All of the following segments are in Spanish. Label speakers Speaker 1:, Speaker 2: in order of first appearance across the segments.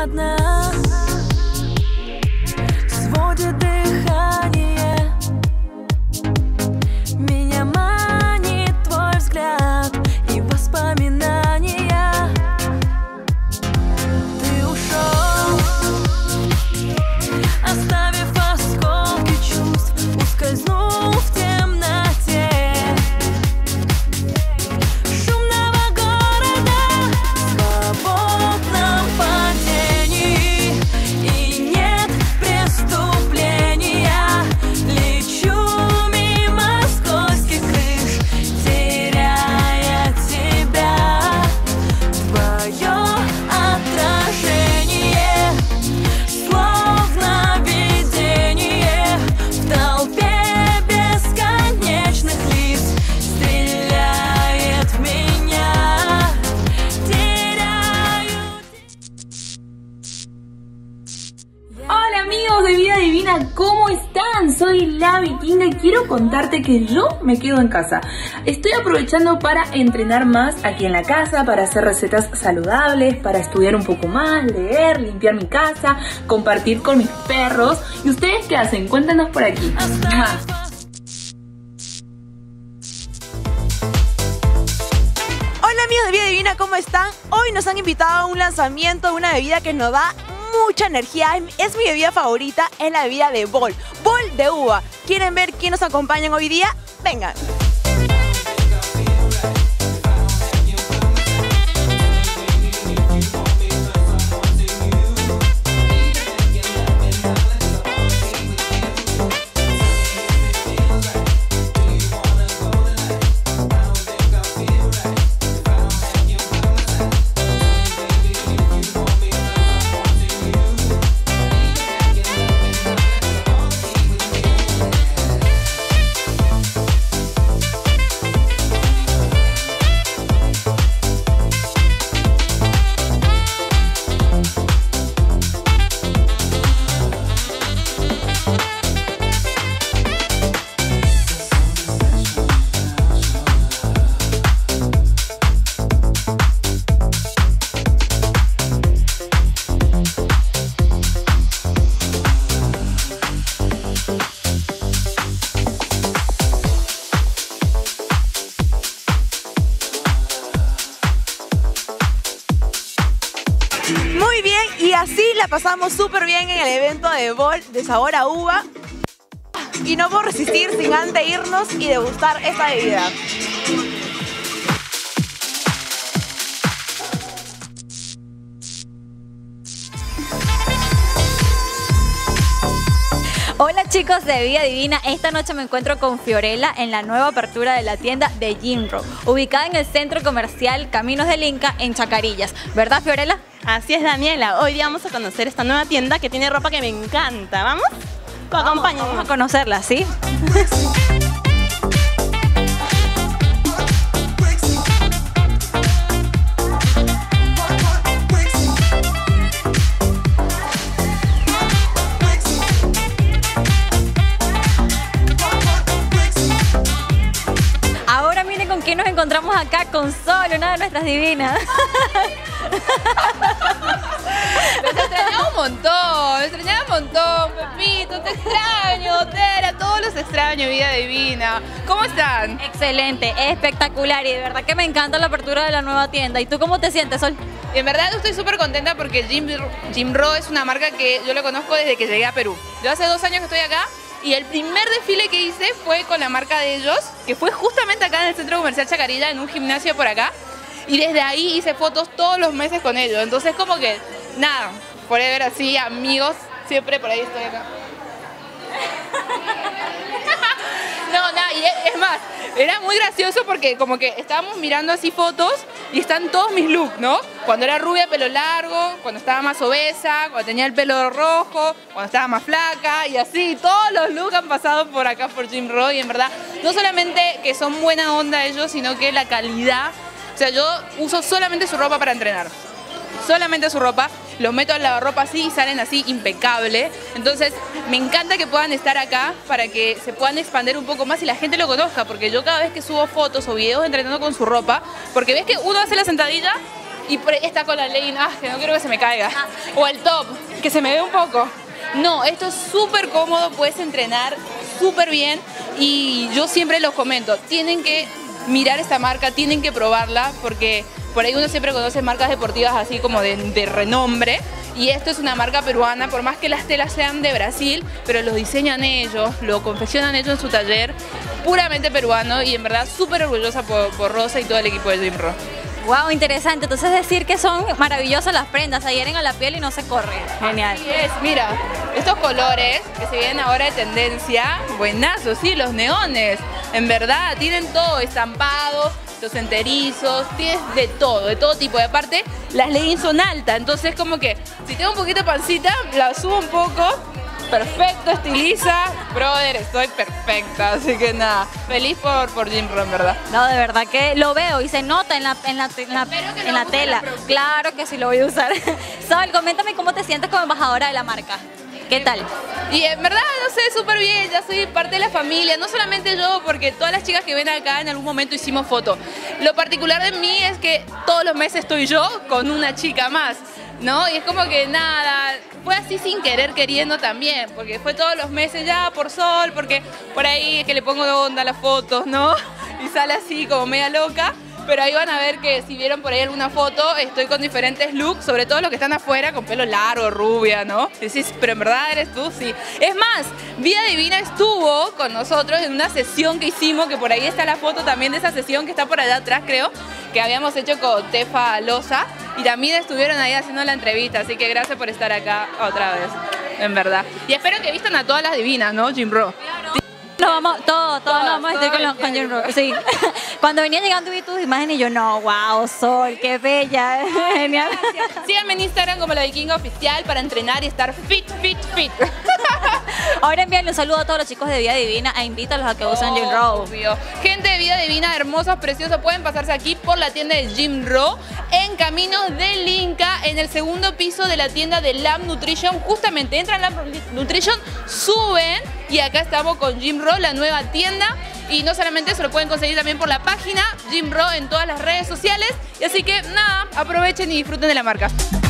Speaker 1: одна. Сводит дыхание, меня манит твой взгляд и воспоминания. Ты ушел, оставив осколки чувств, ускользнул в темноте шумного города, свободном падении, и нет преступления. Лечу мимо скользких крыш, теряя тебя. Твое отражение, словно видение, в толпе бесконечных лиц стреляет в меня. Теряю.
Speaker 2: Hola amigos de Vida Divina, ¿cómo están? Soy la Vikinga y quiero contarte que yo me quedo en casa. Estoy aprovechando para entrenar más aquí en la casa, para hacer recetas saludables, para estudiar un poco más, leer, limpiar mi casa, compartir con mis perros. ¿Y ustedes qué hacen? Cuéntanos por aquí.
Speaker 3: Hola amigos de Vida Divina, ¿cómo están? Hoy nos han invitado a un lanzamiento de una bebida que nos da mucha energía. Es mi bebida favorita, es la bebida de Bol de uva. ¿Quieren ver quién nos acompaña hoy día? Vengan. Muy bien, y así la pasamos súper bien en el evento de Bol de sabor a uva. Y no puedo resistir sin antes irnos y degustar esta bebida.
Speaker 4: Hola chicos de Vida Divina, esta noche me encuentro con Fiorella en la nueva apertura de la tienda de Jim Row, ubicada en el centro comercial Caminos del Inca en Chacarillas. ¿Verdad, Fiorella?
Speaker 5: Así es, Daniela. Hoy día vamos a conocer esta nueva tienda que tiene ropa que me encanta. ¿Vamos? Acompáñame.
Speaker 4: Vamos a conocerla, ¿sí? Ahora miren con quién nos encontramos acá, con Sol, una de nuestras divinas.
Speaker 6: Te extrañaba un montón, Pepito, te extraño, Tera, todos los extraño, Vida Divina. ¿Cómo están?
Speaker 4: Excelente, espectacular y de verdad que me encanta la apertura de la nueva tienda. ¿Y tú cómo te sientes, Sol?
Speaker 6: En verdad estoy súper contenta porque Jim Row es una marca que yo la conozco desde que llegué a Perú. Yo hace 2 años que estoy acá y el primer desfile que hice fue con la marca de ellos, que fue justamente acá en el centro comercial Chacarilla, en un gimnasio por acá. Y desde ahí hice fotos todos los meses con ellos. Entonces como que, nada, forever así, amigos, siempre por ahí estoy acá. No, nada, y es más, era muy gracioso porque como que estábamos mirando así fotos y están todos mis looks, ¿no? Cuando era rubia, pelo largo, cuando estaba más obesa, cuando tenía el pelo rojo, cuando estaba más flaca y así, todos los looks han pasado por acá por Jim Row y en verdad, no solamente que son buena onda ellos, sino que la calidad, o sea, yo uso solamente su ropa para entrenar. Solamente su ropa, los meto al lavarropa así y salen así impecable. Entonces me encanta que puedan estar acá para que se puedan expandir un poco más y la gente lo conozca, porque yo cada vez que subo fotos o videos entrenando con su ropa, porque ves que uno hace la sentadilla y por ahí está con la legging, que no quiero que se me caiga. O el top, que se me ve un poco. No, esto es súper cómodo, puedes entrenar súper bien y yo siempre los comento, tienen que mirar esta marca, tienen que probarla porque por ahí uno siempre conoce marcas deportivas así como de renombre y esto es una marca peruana, por más que las telas sean de Brasil, pero los diseñan ellos, lo confeccionan ellos en su taller, puramente peruano y en verdad súper orgullosa por Rosa y todo el equipo de Gymro.
Speaker 4: Wow, interesante. Entonces decir que son maravillosas las prendas, se adhieren a la piel y no se corre. Genial.
Speaker 6: Así es, mira, estos colores que se vienen ahora de tendencia, buenazos, sí, los neones, en verdad, tienen todo, estampados, los enterizos, tienes de todo tipo. Y aparte, las leggings son altas, entonces como que si tengo un poquito de pancita, la subo un poco. Perfecto, estiliza, brother, estoy perfecta, así que nada, feliz por Gymro, en verdad.
Speaker 4: No, de verdad que lo veo y se nota en la tela. Claro que sí lo voy a usar. Sol, coméntame cómo te sientes como embajadora de la marca. ¿Qué tal?
Speaker 6: Y en verdad, no sé, súper bien, ya soy parte de la familia, no solamente yo, porque todas las chicas que ven acá en algún momento hicimos foto. Lo particular de mí es que todos los meses estoy yo con una chica más, ¿no? Y es como que nada, fue así sin querer queriendo también, porque fue todos los meses ya por Sol, porque por ahí es que le pongo onda a las fotos, ¿no? Y sale así como media loca. Pero ahí van a ver que si vieron por ahí alguna foto, estoy con diferentes looks, sobre todo los que están afuera, con pelo largo, rubia, ¿no? Decís, pero en verdad eres tú, sí. Es más, Vida Divina estuvo con nosotros en una sesión que hicimos, que por ahí está la foto también de esa sesión que está por allá atrás, creo, que habíamos hecho con Tefa Loza, y también estuvieron ahí haciendo la entrevista, así que gracias por estar acá otra vez, en verdad. Y espero que vistan a todas las divinas, ¿no, Gymro?
Speaker 4: Todos nos vamos a estar con Gymro. Sí. Cuando venía llegando vi tus imágenes y yo, no, wow, Sol, qué bella. Genial.
Speaker 6: Síganme en Instagram como La Vikinga Oficial para entrenar y estar fit.
Speaker 4: Ahora envíenle un saludo a todos los chicos de Vida Divina e invítalos a que usen Gymro.
Speaker 6: Obvio. Gente de Vida Divina, hermosos, preciosos, pueden pasarse aquí por la tienda de Gymro en Caminos del Inca, en el segundo piso de la tienda de Lab Nutrition. Justamente entran a Lab Nutrition, suben y acá estamos con Gymro, la nueva tienda. Y no solamente eso, lo pueden conseguir también por la página Gymro en todas las redes sociales. Y así que nada, aprovechen y disfruten de la marca.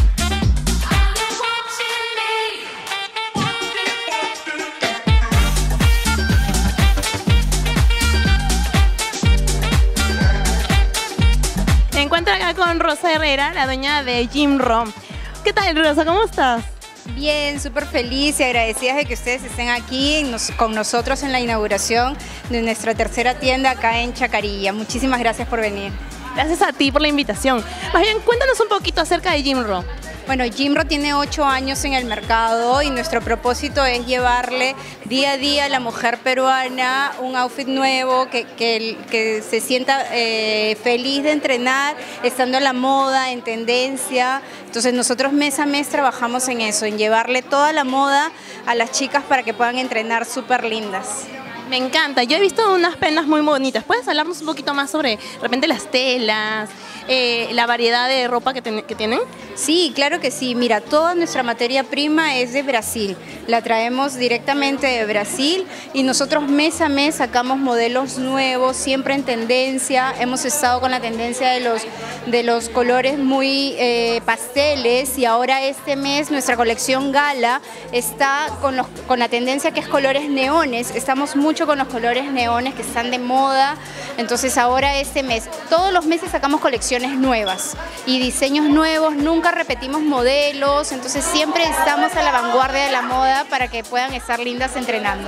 Speaker 5: Me encuentro acá con Rosa Herrera, la dueña de Gymro. ¿Qué tal, Rosa? ¿Cómo estás?
Speaker 7: Bien, súper feliz y agradecidas de que ustedes estén aquí con nosotros en la inauguración de nuestra tercera tienda acá en Chacarilla. Muchísimas gracias por venir.
Speaker 5: Gracias a ti por la invitación. Más bien, cuéntanos un poquito acerca de Gymro.
Speaker 7: Bueno, Gymro tiene 8 años en el mercado y nuestro propósito es llevarle día a día a la mujer peruana un outfit nuevo, que se sienta feliz de entrenar, estando a la moda, en tendencia. Entonces nosotros mes a mes trabajamos en eso, en llevarle toda la moda a las chicas para que puedan entrenar súper lindas.
Speaker 5: Me encanta. Yo he visto unas prendas muy bonitas. ¿Puedes hablarnos un poquito más sobre, de repente, las telas, la variedad de ropa que tienen?
Speaker 7: Sí, claro que sí. Mira, toda nuestra materia prima es de Brasil. La traemos directamente de Brasil y nosotros mes a mes sacamos modelos nuevos, siempre en tendencia. Hemos estado con la tendencia de los colores muy pasteles y ahora este mes nuestra colección Gala está con la tendencia que es colores neones. Estamos mucho con los colores neones que están de moda. Entonces ahora este mes, todos los meses sacamos colecciones nuevas y diseños nuevos, nunca repetimos modelos, entonces siempre estamos a la vanguardia de la moda para que puedan estar lindas entrenando.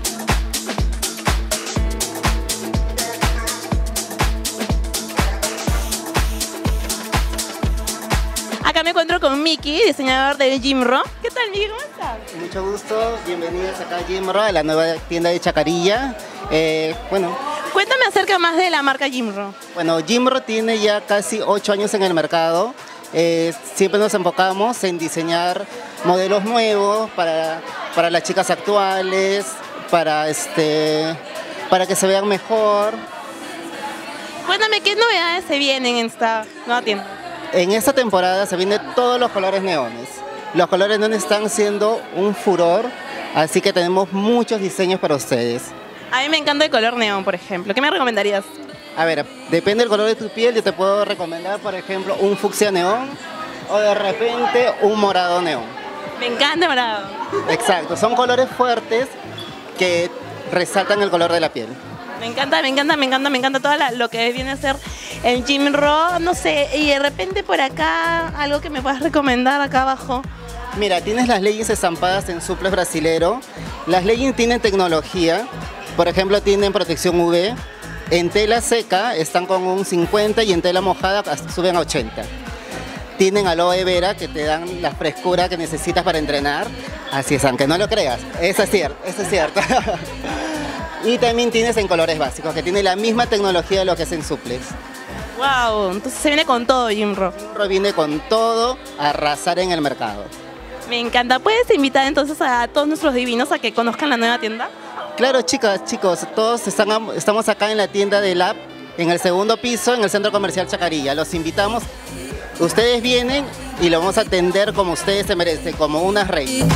Speaker 5: Acá me encuentro con Miki, diseñador de Gymro. ¿Qué tal, Miki? ¿Cómo estás?
Speaker 8: Mucho gusto, bienvenidos acá a Gymro, a la nueva tienda de Chacarilla.
Speaker 5: Cuéntame acerca más de la marca Gymro.
Speaker 8: Bueno, Gymro tiene ya casi 8 años en el mercado. Siempre nos enfocamos en diseñar modelos nuevos para las chicas actuales, para que se vean mejor.
Speaker 5: Cuéntame, ¿qué novedades se vienen en esta nueva tienda?
Speaker 8: En esta temporada se vienen todos los colores neones. Los colores neones están siendo un furor, así que tenemos muchos diseños para ustedes.
Speaker 5: A mí me encanta el color neón, por ejemplo. ¿Qué me recomendarías?
Speaker 8: A ver, depende del color de tu piel, yo te puedo recomendar, por ejemplo, un fucsia neón o de repente un morado neón.
Speaker 5: Me encanta el morado.
Speaker 8: Exacto, son colores fuertes que resaltan el color de la piel.
Speaker 5: Me encanta todo lo que viene a ser el Gym Raw, no sé, y de repente por acá, algo que me puedas recomendar acá abajo.
Speaker 8: Mira, tienes las leggings estampadas en suples brasilero. Las leggings tienen tecnología, por ejemplo, tienen protección UV. En tela seca están con un 50 y en tela mojada suben a 80. Tienen aloe vera que te dan la frescura que necesitas para entrenar. Así es, aunque no lo creas, eso es cierto. Y también tienes en colores básicos, que tiene la misma tecnología de lo que es en suples.
Speaker 5: Wow, entonces se viene con todo Gym Raw.
Speaker 8: Gym Raw viene con todo a arrasar en el mercado.
Speaker 5: Me encanta. ¿Puedes invitar entonces a todos nuestros divinos a que conozcan la nueva tienda?
Speaker 8: Claro, chicas, chicos, todos estamos acá en la tienda de Lab, en el segundo piso, en el Centro Comercial Chacarilla. Los invitamos, ustedes vienen y lo vamos a atender como ustedes se merecen, como unas reinas.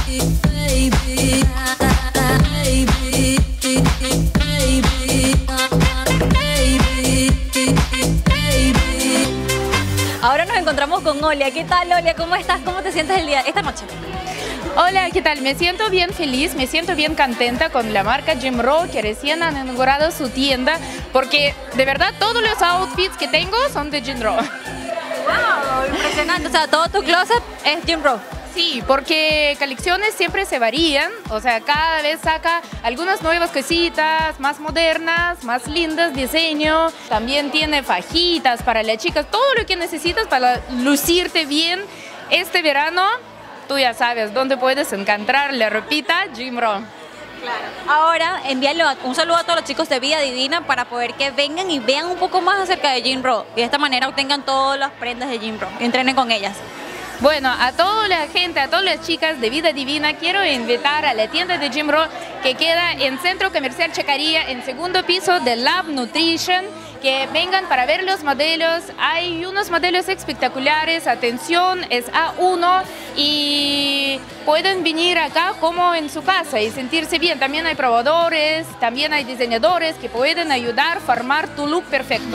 Speaker 4: Ahora nos encontramos con Olia. ¿Qué tal, Olia? ¿Cómo estás? ¿Cómo te sientes esta noche?
Speaker 6: Hola, ¿qué tal? Me siento bien feliz, me siento bien contenta con la marca Gym Raw, que recién han inaugurado su tienda, porque de verdad todos los outfits que tengo son de Gym Raw.
Speaker 4: ¡Wow! Impresionante. O sea, todo tu closet es Gym Raw.
Speaker 6: Sí, porque colecciones siempre se varían, o sea, cada vez saca algunas nuevas cositas, más modernas, más lindas, diseño. También tiene fajitas para las chicas, todo lo que necesitas para lucirte bien este verano. Tú ya sabes dónde puedes encontrar la ropita Gym Raw.
Speaker 4: Claro. Ahora, envíale un saludo a todos los chicos de Vida Divina para poder que vengan y vean un poco más acerca de Gym Raw. Y de esta manera obtengan todas las prendas de Gym Raw y entrenen con ellas.
Speaker 6: Bueno, a toda la gente, a todas las chicas de Vida Divina, quiero invitar a la tienda de Gym Raw que queda en Centro Comercial Chacarilla, en segundo piso de Lab Nutrition, que vengan para ver los modelos. Hay unos modelos espectaculares, atención, es A1 y pueden venir acá como en su casa y sentirse bien. También hay probadores, también hay diseñadores que pueden ayudar a formar tu look perfecto.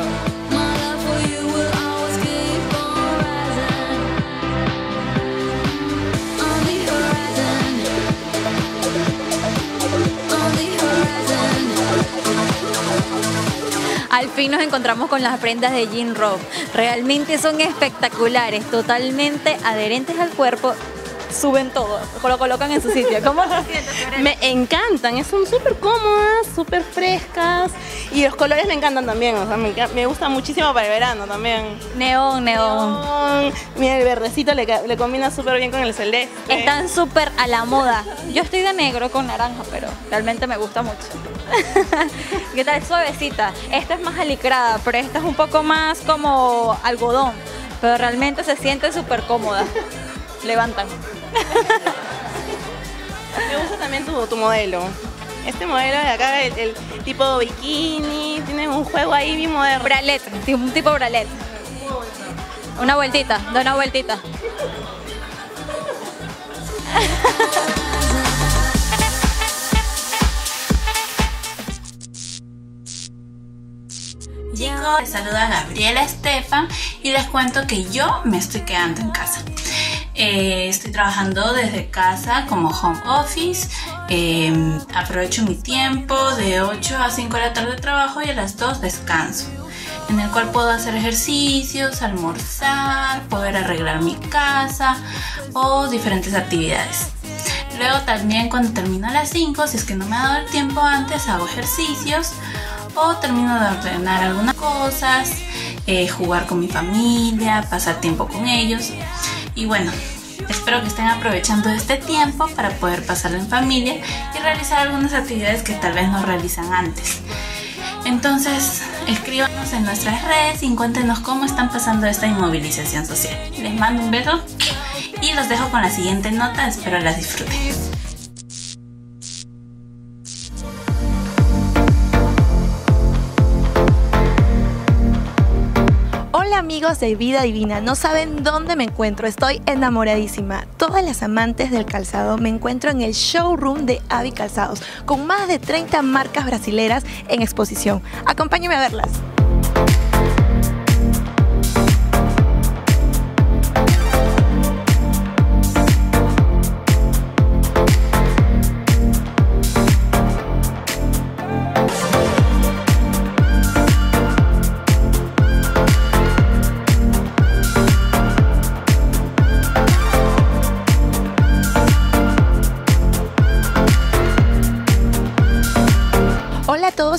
Speaker 4: Al fin nos encontramos con las prendas de Gym Raw. Realmente son espectaculares, totalmente adherentes al cuerpo. Suben todo, lo colocan en su sitio. ¿Cómo te sientes, Fiorella?
Speaker 5: Me encantan, son súper cómodas, súper frescas y los colores me encantan también, o sea, me gusta muchísimo para el verano también.
Speaker 4: Neón.
Speaker 5: Mira, el verdecito le combina súper bien con el celeste.
Speaker 4: Están súper a la moda. Yo estoy de negro con naranja, pero realmente me gusta mucho. ¿Qué tal? Suavecita. Esta es más alicrada, pero esta es un poco más como algodón, pero realmente se siente súper cómoda. Levantan.
Speaker 5: Me gusta también tu modelo. Este modelo de acá, el tipo bikini, tiene un juego ahí bien moderno.
Speaker 4: Bralette, un tipo bralette. Una vueltita, da una vueltita.
Speaker 9: Chicos, les saluda Gabriela Estefan y les cuento que yo me estoy quedando en casa. Estoy trabajando desde casa como home office, aprovecho mi tiempo de 8 a 5 de la tarde de trabajo y a las 2 descanso, en el cual puedo hacer ejercicios, almorzar, poder arreglar mi casa o diferentes actividades. Luego también cuando termino a las 5, si es que no me ha dado el tiempo antes, hago ejercicios o termino de ordenar algunas cosas, jugar con mi familia, pasar tiempo con ellos. Y bueno, espero que estén aprovechando este tiempo para poder pasarlo en familia y realizar algunas actividades que tal vez no realizan antes. Entonces, escríbanos en nuestras redes y cuéntenos cómo están pasando esta inmovilización social. Les mando un beso y los dejo con la siguiente nota, espero las disfruten.
Speaker 10: Hola amigos de Vida Divina, no saben dónde me encuentro, estoy enamoradísima. Todas las amantes del calzado me encuentro en el showroom de Avi Calzados, con más de 30 marcas brasileras en exposición. Acompáñenme a verlas.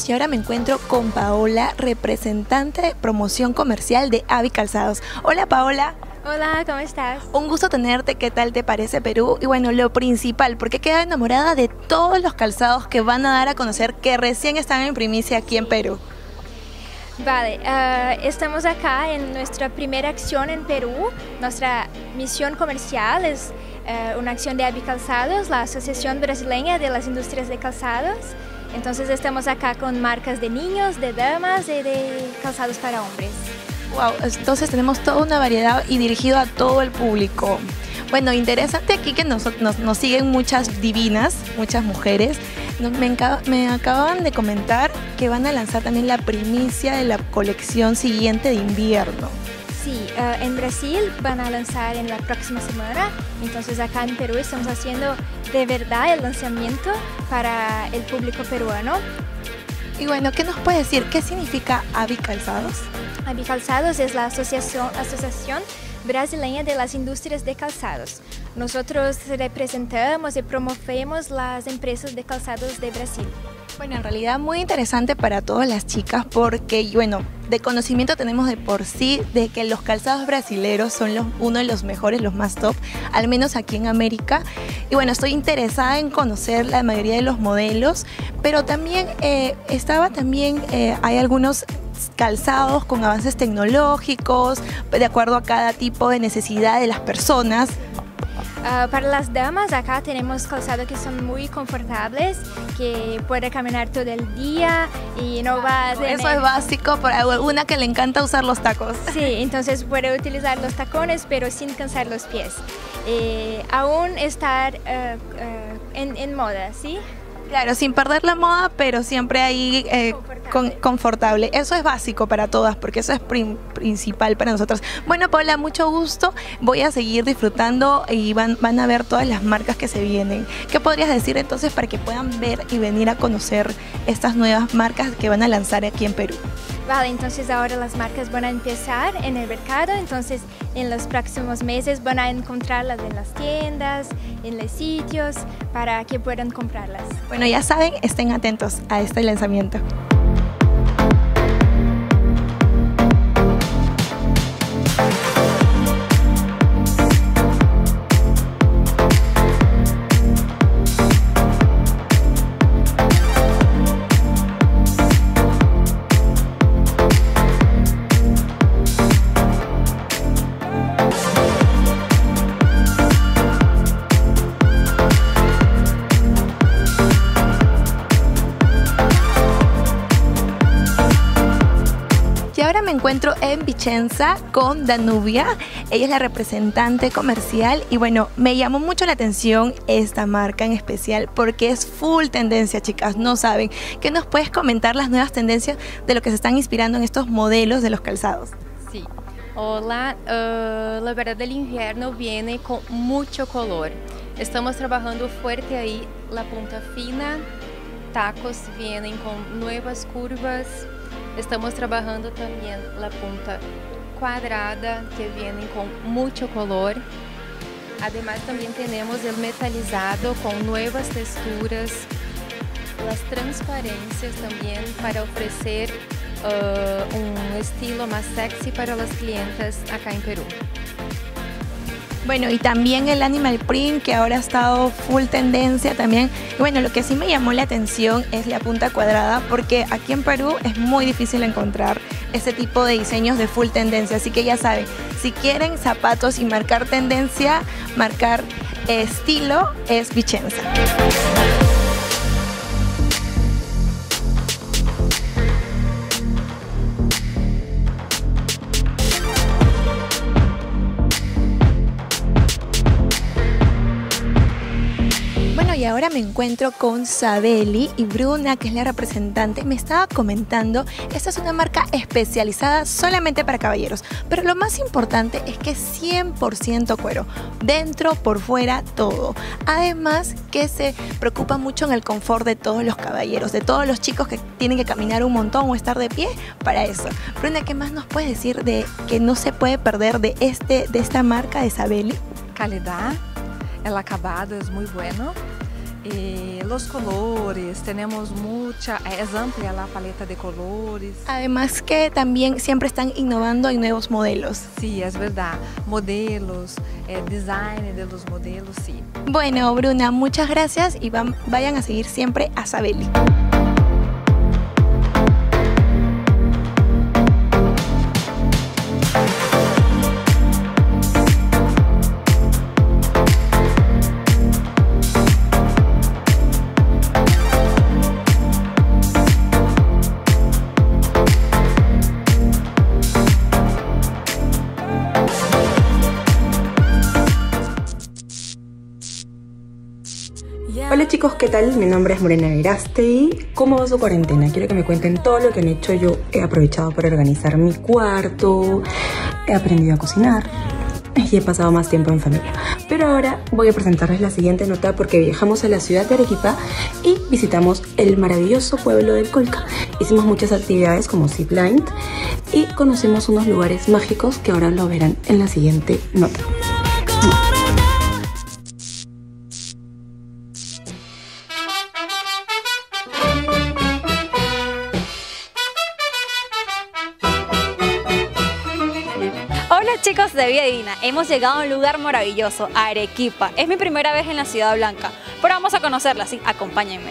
Speaker 10: y ahora me encuentro con Paola, representante de promoción comercial de Avi Calzados. Hola Paola.
Speaker 11: Hola, ¿cómo estás?
Speaker 10: Un gusto tenerte, ¿qué tal te parece Perú? Y bueno, lo principal, ¿por qué quedé enamorada de todos los calzados que van a dar a conocer que recién están en primicia aquí en Perú?
Speaker 11: Vale, estamos acá en nuestra primera acción en Perú. Nuestra misión comercial es una acción de Avi Calzados, la Asociación Brasileña de las Industrias de Calzados. Entonces estamos acá con marcas de niños, de damas y de calzados para hombres.
Speaker 10: Wow, entonces tenemos toda una variedad y dirigido a todo el público. Bueno, interesante aquí que nos siguen muchas divinas, muchas mujeres. Me acaban de comentar que van a lanzar también la primicia de la colección siguiente de invierno.
Speaker 11: Sí, en Brasil van a lanzar en la próxima semana, entonces acá en Perú estamos haciendo de verdad el lanzamiento para el público peruano.
Speaker 10: Y bueno, ¿qué nos puede decir? ¿Qué significa Avi Calzados?
Speaker 11: Avi Calzados es la Asociación Brasileña de las Industrias de Calzados. Nosotros representamos y promovemos las empresas de calzados de Brasil.
Speaker 10: Bueno, en realidad muy interesante para todas las chicas porque, bueno, de conocimiento tenemos de por sí de que los calzados brasileros son uno de los mejores, los más top, al menos aquí en América. Y bueno, estoy interesada en conocer la mayoría de los modelos, pero también hay algunos calzados con avances tecnológicos, de acuerdo a cada tipo de necesidad de las personas.
Speaker 11: Para las damas acá tenemos calzados que son muy confortables, que puede caminar todo el día y no va a tener...
Speaker 10: Eso es básico para una que le encanta usar los tacos.
Speaker 11: Sí, entonces puede utilizar los tacones pero sin cansar los pies. Aún estar en moda, ¿sí?
Speaker 10: Claro, sin perder la moda, pero siempre ahí confortable. Eso es básico para todas, porque eso es principal para nosotras. Bueno, Paola, mucho gusto. Voy a seguir disfrutando y van a ver todas las marcas que se vienen. ¿Qué podrías decir entonces para que puedan ver y venir a conocer estas nuevas marcas que van a lanzar aquí en Perú?
Speaker 11: Vale, entonces ahora las marcas van a empezar en el mercado, entonces en los próximos meses van a encontrarlas en las tiendas, en los sitios, para que puedan comprarlas.
Speaker 10: Bueno, ya saben, estén atentos a este lanzamiento. Me encuentro en Vicenza con Danubia, ella es la representante comercial y bueno, me llamó mucho la atención esta marca en especial porque es full tendencia, chicas, no saben. ¿Qué nos puedes comentar las nuevas tendencias de lo que se están inspirando en estos modelos de los calzados?
Speaker 12: Sí, hola, la verdad el invierno viene con mucho color. Estamos trabajando fuerte ahí la punta fina, tacos vienen con nuevas curvas. Estamos trabajando también la punta cuadrada que viene con mucho color. Además también tenemos el metalizado con nuevas texturas, las transparencias también para ofrecer un estilo más sexy para las clientas acá en Perú.
Speaker 10: Bueno, y también el animal print que ahora ha estado full tendencia también. Y bueno, lo que sí me llamó la atención es la punta cuadrada porque aquí en Perú es muy difícil encontrar ese tipo de diseños de full tendencia. Así que ya saben, si quieren zapatos y marcar tendencia, marcar estilo, es Vicenza. Y ahora me encuentro con Sabeli y Bruna, que es la representante. Me estaba comentando, esta es una marca especializada solamente para caballeros, pero lo más importante es que es 100% cuero, dentro, por fuera, todo. Además que se preocupa mucho en el confort de todos los caballeros, de todos los chicos que tienen que caminar un montón o estar de pie, para eso. Bruna, ¿qué más nos puedes decir de que no se puede perder de esta marca de Sabeli?
Speaker 13: Calidad, el acabado es muy bueno. los colores, tenemos mucha, es amplia la paleta de colores.
Speaker 10: Además que también siempre están innovando en nuevos modelos.
Speaker 13: Sí, es verdad, modelos, design de los modelos, sí.
Speaker 10: Bueno, Bruna, muchas gracias y vayan a seguir siempre a Sabeli.
Speaker 14: Hola chicos, ¿qué tal? Mi nombre es Morena Verástegui. ¿Cómo va su cuarentena? Quiero que me cuenten todo lo que han hecho. Yo he aprovechado para organizar mi cuarto, he aprendido a cocinar y he pasado más tiempo en familia. Pero ahora voy a presentarles la siguiente nota porque viajamos a la ciudad de Arequipa y visitamos el maravilloso pueblo del Colca. Hicimos muchas actividades como zipline y conocimos unos lugares mágicos que ahora lo verán en la siguiente nota.
Speaker 4: Hola chicos de Vida Divina, hemos llegado a un lugar maravilloso, Arequipa. Es mi primera vez en la Ciudad Blanca, pero vamos a conocerla, sí, acompáñenme.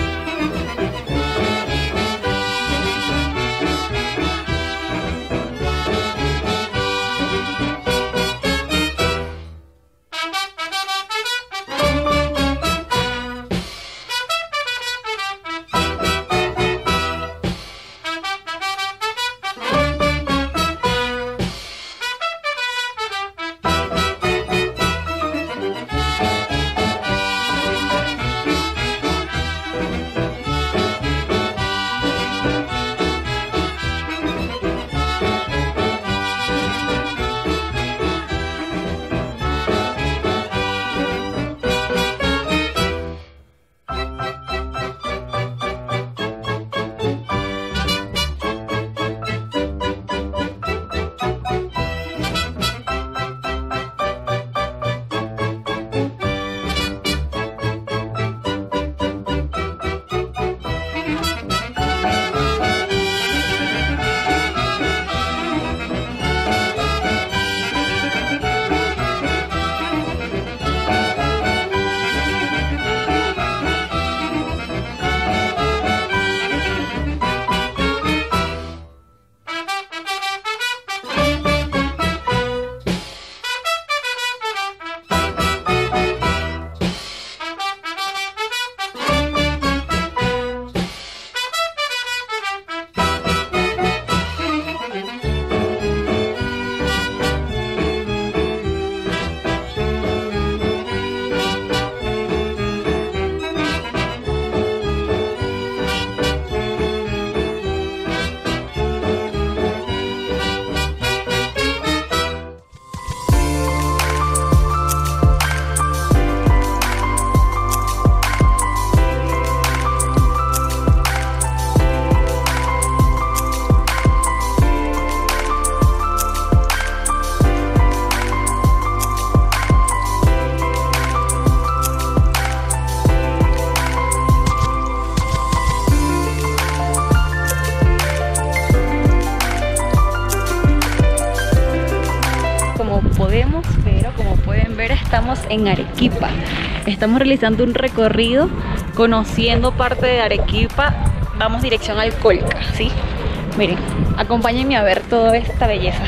Speaker 4: Como pueden ver, estamos en Arequipa. Estamos realizando un recorrido, conociendo parte de Arequipa. Vamos dirección al Colca, ¿sí? Miren, acompáñenme a ver toda esta belleza.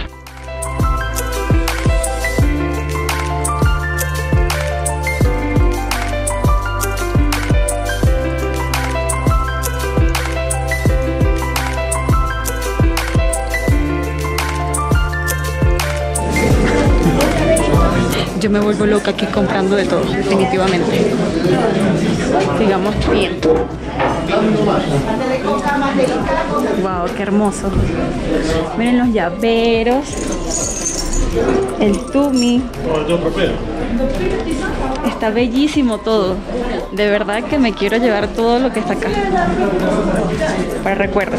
Speaker 4: Yo me vuelvo loca aquí comprando de todo, definitivamente. Sigamos viendo. Wow, qué hermoso. Miren los llaveros, el tumi. Está bellísimo todo. De verdad que me quiero llevar todo lo que está acá para recuerdos.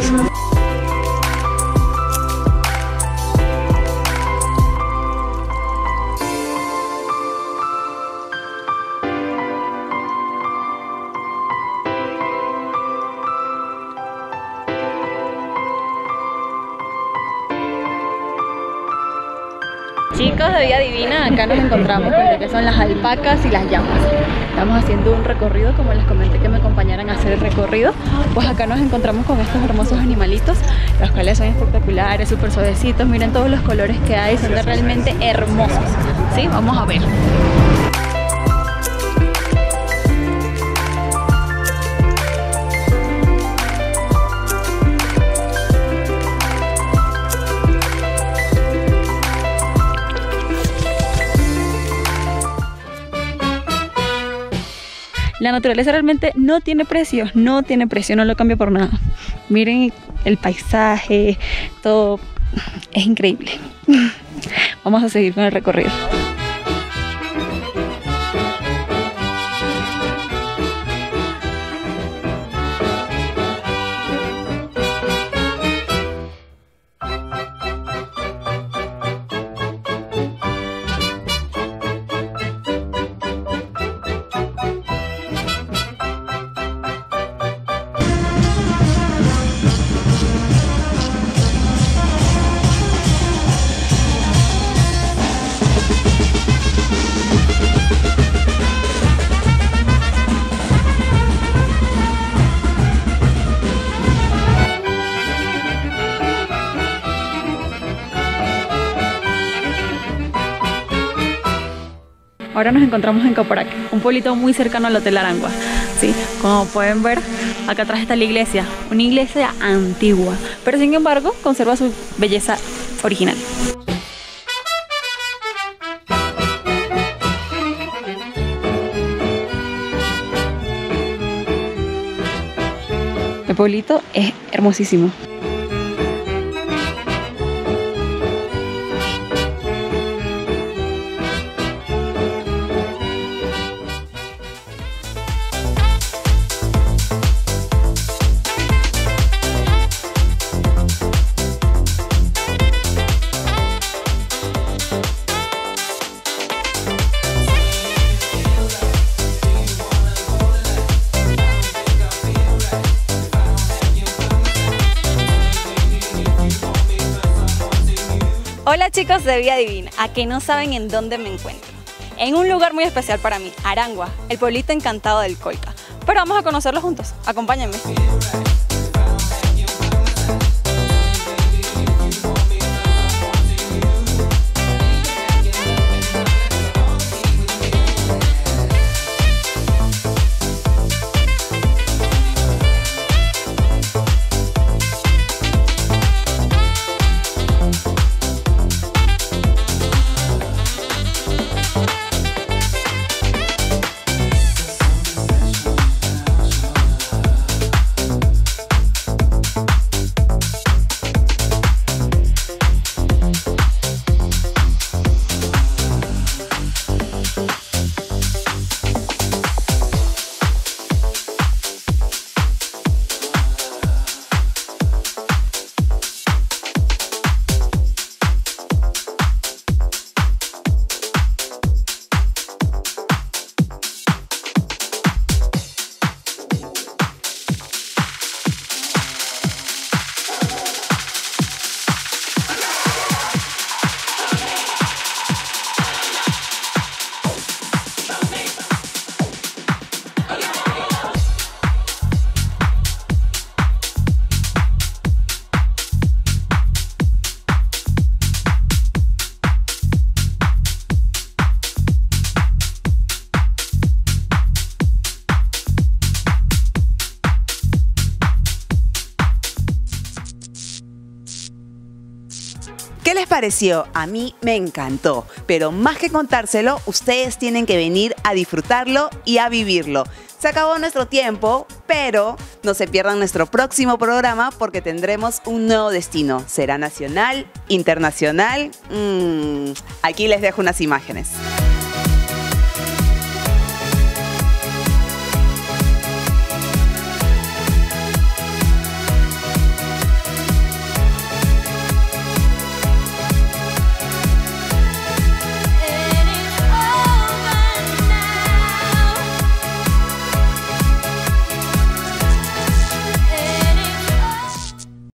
Speaker 15: chicos de Vida Divina, acá nos encontramos con lo que son las alpacas y las llamas. Estamos haciendo un recorrido, como les comenté que me acompañaran a hacer el recorrido. Pues acá nos encontramos con estos hermosos animalitos, los cuales son espectaculares, súper suavecitos. Miren todos los colores que hay, son realmente hermosos. ¿Sí? Vamos a ver. La naturaleza realmente no tiene precio, no lo cambio por nada. Miren el paisaje, todo es increíble. Vamos a seguir con el recorrido. Ahora nos encontramos en Caporac, un pueblito muy cercano al Hotel Arangua. Sí, como pueden ver, acá atrás está la iglesia, una iglesia antigua, pero sin embargo conserva su belleza original. El pueblito es hermosísimo.
Speaker 4: Hola chicos de Vida Divina, ¿a que no saben en dónde me encuentro? En un lugar muy especial para mí, Arangua, el pueblito encantado del Colca. Pero vamos a conocerlo juntos, acompáñenme.
Speaker 3: ¿Qué les pareció? A mí me encantó, pero más que contárselo, ustedes tienen que venir a disfrutarlo y a vivirlo. Se acabó nuestro tiempo, pero no se pierdan nuestro próximo programa porque tendremos un nuevo destino. ¿Será nacional? ¿Internacional? Aquí les dejo unas imágenes.